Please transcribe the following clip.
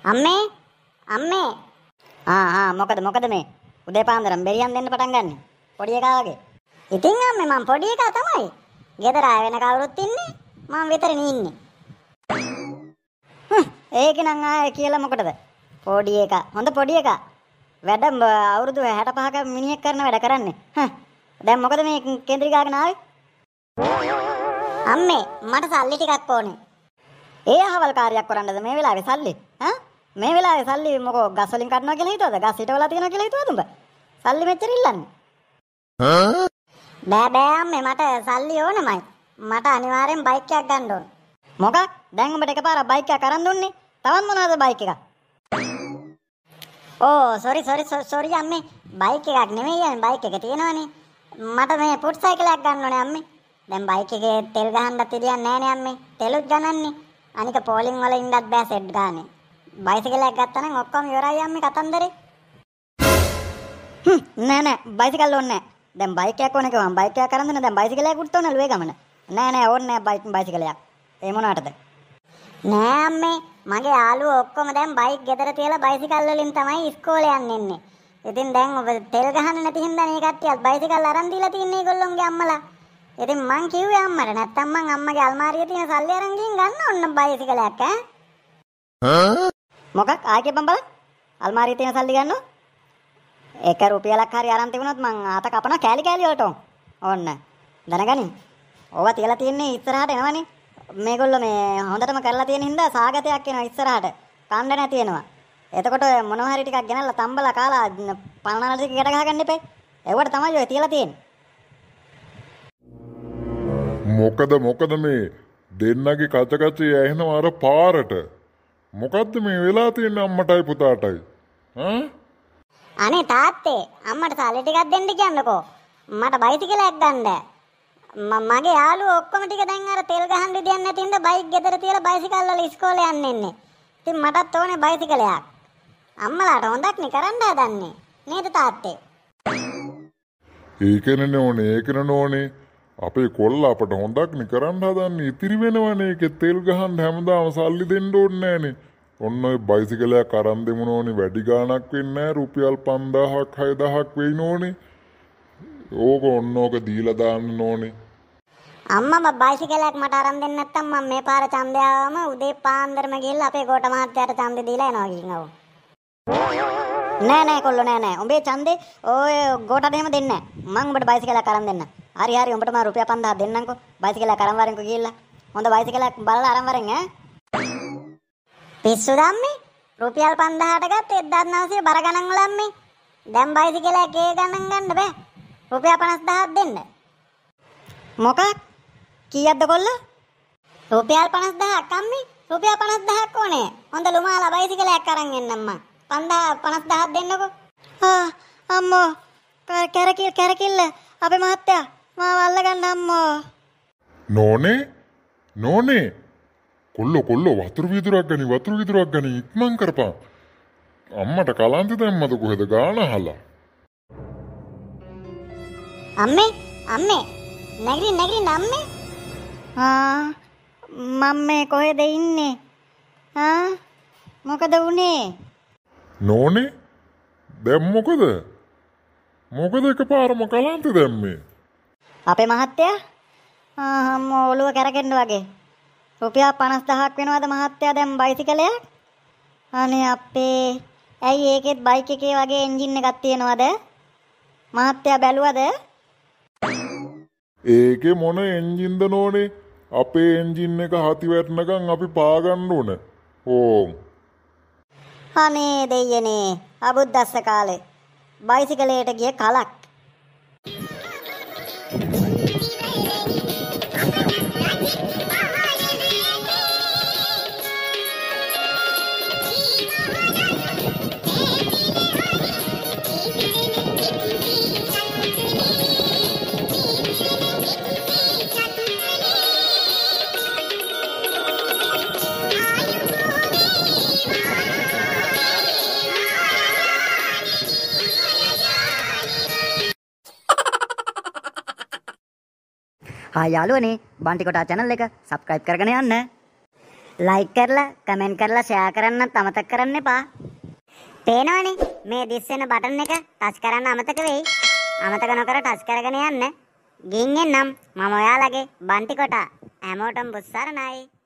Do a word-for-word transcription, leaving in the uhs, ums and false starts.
අම්මේ අම්මේ ආ ආ මොකද මොකද මේ උදේ පාන්දරම බෙරියන් දෙන්න පටන් ගන්න පොඩි එකා වගේ. ඉතින් අම්මේ මම පොඩි එකා තමයි. ගෙදර ආය වෙන කවුරුත් ඉන්නේ මම විතරනේ ඉන්නේ. හ්ම් ඒක නං ආයේ කියලා මොකටද? පොඩි එකා හොඳ පොඩි එකා. වැඩ අවුරුදු හැටපහක මිනිහෙක් කරන වැඩ කරන්නේ. හ්ම් දැන් මොකද මේ කේන්ද්‍රිකාගෙන ආවේ? අම්මේ මට සල්ලි ටිකක් ඕනේ. ඒ අහවල් කාර්යයක් කරන්නද මේ වෙලාවේ සල්ලි? ඈ මේ වෙලාවේ සල්ලි මොකෝ ගස් වලින් කඩනවා කියලා හිතුවද? ගස් හිටවලා තියනවා කියලා හිතුවද උඹ? සල්ලි මෙච්චර ඉල්ලන්නේ. හා? බෑ බෑ අම්මේ මට සල්ලි ඕනමයි. මට අනිවාර්යෙන් බයික් එකක් ගන්න ඕන. මොකක්? දැන් උඹට එකපාරක් බයික් එකක් අරන් දුන්නේ. තවත් මොනවද බයික් එකක්? ඕ සෝරි සෝරි සෝරි අම්මේ. බයික් එකක් නෙමෙයි යන්නේ බයික් එක තියෙනවනේ. මට මේ පුට් සයිකලයක් ගන්න ඕනේ අම්මේ. දැන් බයික් එකේ තෙල් ගහන්නත් ඉඩියක් නැහැ නේ අම්මේ. තෙලුත් ගණන්නේ. අනික පෝලිං වල ඉන්නත් බෑ සෙට් ගානේ. බයිසිකලයක් ගත්තා නම් ඔක්කොම ඉවරයි අම්මේ කතන්දරේ. හ්ම් නෑ නෑ බයිසිකල් ඕනේ නෑ. දැන් බයික් එකක් ඕනේ කිව්වම බයික් එකක් අරන් දෙන්න දැන් බයිසිකලයක් උඩට ඕනලු ඒ ගමන. නෑ නෑ ඕනේ නෑ බයික් බයිසිකලයක්. ඒ මොනකටද? නෑ අම්මේ මගේ යාළුවෝ ඔක්කොම දැන් බයික් ගෙදර තියලා බයිසිකල් වලින් තමයි ඉස්කෝලේ යන්නේ. ඉතින් දැන් ඔබ තෙල් ගහන්න නැති හින්දා මේ කට්ටියත් බයිසිකල් අරන් දීලා තින්නේ ඒගොල්ලොන්ගේ අම්මලා. ඉතින් මං කිව්වේ අම්මට නැත්තම් මං අම්මගේ අල්මාරියේ තියෙන සල්ලි අරන් ගිහින් ගන්න ඕන බයිසිකලයක් ඈ. හා? මොකක් ආයේ බම්බල? අල්මාරියේ තියෙන සල්ලි ගන්නව? එක රුපියලක් හරි අරන් තිබුණොත් මං ආත කපන කෑලි කෑලි වලට ඕන්න. දැනගනින්. ඕවා තියලා තියන්නේ ඉස්සරහට එනවනේ. මේගොල්ලෝ මේ හොඳටම කරලා තියෙන හින්දා සාගතයක් එනවා ඉස්සරහට. කන්න නැති වෙනවා. එතකොට මොනවා හරි ටිකක් ගෙනල්ලා තම්බලා කාලා පණනල ටික ගැට ගහ ගන්න එපේ. ඒවට තමයි ඔය තියලා තියෙන්නේ. මොකද මොකද මේ දෙන්නගේ කච කච ඇහෙනවා අර පාරට. මොකද්ද මේ වෙලා තියෙන්නේ අම්මටයි පුතාටයි? හා? අනේ තාත්තේ අම්මට සල්ලි ටිකක් දෙන්න කියන්නකෝ. මට බයිසිකලයක් ගන්න. මගේ යාළුවෝ ඔක්කොම ටික දැන් අර තෙල් ගහන්න දෙයක් නැති හින්දා බයික් ගෙදර තියලා බයිසිකල් වල ඉස්කෝලේ යන්න එන්නේ. ඉතින් මටත් ඕනේ බයිසිකලයක්. අම්මලාට හොඳක් නේ කරන්න හදන්නේ. නේද තාත්තේ? ඒකනේ ඕනේ ඒකනේ ඕනේ. අපේ කොල්ලා අපට හොඳක් නේ කරන්න හදන්නේ. ඉතිරි වෙනවනේ ඒකේ තෙල් ගහන්න හැමදාම සල්ලි දෙන්න ඕනේ නෑනේ. ඔන්න ඔය බයිසිකලයක් අරන් දෙමුන ඕනේ වැඩි ගාණක් වෙන්නේ නෑ රුපියල් පන්දාහක් හයදාහක් වෙයින ඕනේ. ඕක ඔන්න ඕක දීලා දාන්න ඕනේ. අම්මා බයිසිකලයක් මට අරන් දෙන්න නැත්තම් මම මේ පාර ඡන්දය ආවම උදේ පාන්දරම ගිහලා අපේ ගෝඨ මහත්තයාට ඡන්දෙ දීලා එනවා කියනවා. නෑ නෑ කොල්ලෝ නෑ නෑ. උඹේ ඡන්දේ ඔය ගෝඨට එහෙම දෙන්නේ නෑ. මං උඹට බයිසිකලයක් අරන් දෙන්න. හරි හරි උඹට මම රුපියල් පන්දාහක් දෙන්නම්කෝ. බයිසිකලයක් අරන් වරෙන්කෝ ගිහලා. හොඳ බයිසිකලයක් බලලා අරන් වරෙන් ඈ. පිස්සු දම්මේ රුපියල් පන්දාහට ගත්ත එක්දාස් නවසිය බර ගණන් වල අම්මේ. දැන් බයිසිකලයක් ඒ ගණන් ගන්න බෑ. රුපියල් පනස්දාහක් දෙන්න. මොකක්? කීයක්ද කොල්ලා? රුපියල් පනස්දාහක් අම්මේ. රුපියල් පනස්දාහක් ඕනේ. හොඳ ලුමාලා බයිසිකලයක් අරන් එන්නම් මං. පනස්දාහක් දෙන්නකෝ. ආ අම්මෝ කැරකිල් කැරකිල්ල අපේ මහත්තයා මාව අල්ලගන්න අම්මෝ. නෝනේ නෝනේ කොල්ලෝ කොල්ලෝ වතුරු විදුරක් ගනි වතුරු විදුරක් ගනි ඉක්මන් කරපන්. අම්මට කලන්තේ දැම්මද කොහෙද ගාන අහලා. අම්මේ අම්මේ නැගිටින්න නැගිටින්න අම්මේ. ආ මම මේ කොහෙද ඉන්නේ? ආ මොකද වුනේ? නෝනේ දැන් මොකද? මොකද එකපාරම කලන්තේ දැම්මේ? අපේ මහත්තයා ආ අම්මෝ ඔළුව කැරකෙන්න වගේ. රුපියල් පනස්දාහක් වෙනවද මහත්තයා දැන් බයිසිකලයක්? අනේ අපේ ඇයි ඒකෙත් බයික් එකේ වගේ එන්ජින් එකක් තියෙනවද? මහත්තයා බැලුවද? ඒකේ මොන එන්ජින්ද නෝනේ? අපේ එන්ජින් එක හති වැටෙනකන් අපි පාගන්න ඕන. ඕම්. අනේ දෙයනේ අබුද්දස්ස කාලේ බයිසිකලයට ගිය කලක්. හා යාළුවනේ බන්ටි කොටා channel එක subscribe කරගෙන යන්න. ලයික් කරලා කමෙන්ට් කරලා ෂෙයා කරන්නත් අමතක කරන්න එපා. පේනවනේ මේ දිස් වෙන බටන් එක ටච් කරන්න අමතක වෙයි. අමතක නොකර ටච් කරගෙන යන්න. ගින් එන්නම් මම ඔයාලගේ බන්ටි කොටා. හැමෝටම බුස්සරණයි.